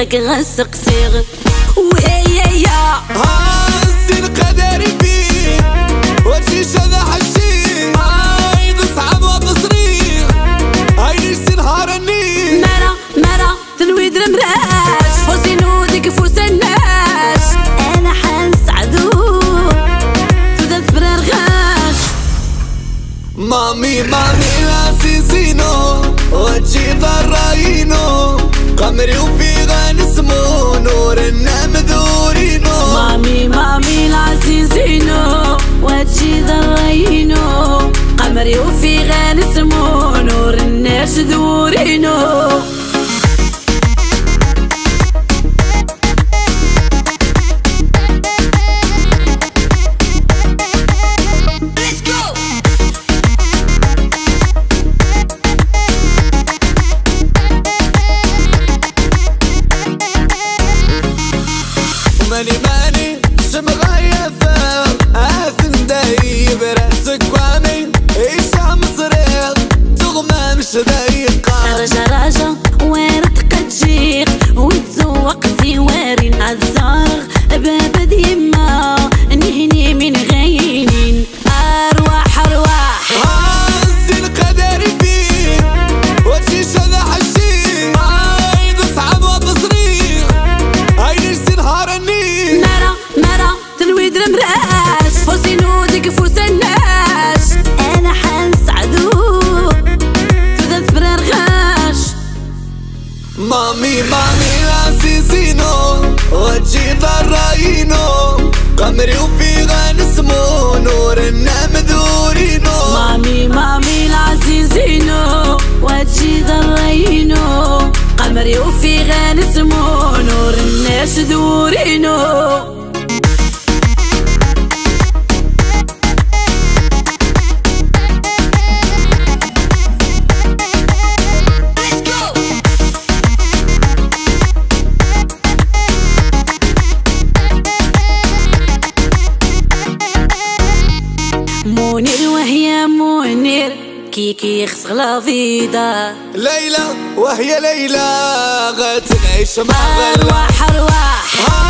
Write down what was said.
لك غنسقسيغ وهي السين قدري فيه وجهي شذا حشيه صعب وتصريخ عايش نهار النيل مرة تنويد المراش فوسي نودك فوس الناس انا حنسعدو تبدا تبرر غاش مامي لا سيسينو وجهي ضراينو قمري وفي غنسمو نور النام ذورينو مامي العزيزينو وجهي ضراينو قمري وفي غنسمو نور الناس ذورينو ماني شمغايفة آثن دايب راسك وامي إيشا مصريغ تغمى مش ضيقة رجا وين تقجيق وتزوق في وارين عالزرغ باب ديما نهني من غينين أرواح السين قدري فيه وجهي شذا حشيه صعب وتصريخ عايش نهار النيل مرة تنويد المراش فوسي نودك فوس الناس انا حنسعدو تبدا تبرر غاش مامي لا سيسينو وجهي ضراينو قمري وفي غنسمو نور النام ذورينو مامي العزيزينو وجهي ضراينو قمري وفي غنسمو نور الناس ذورينو منير وهي منير كيكي يخسغ لا فيدا ليلى وهي ليلى غتعيش مع غلا أرواح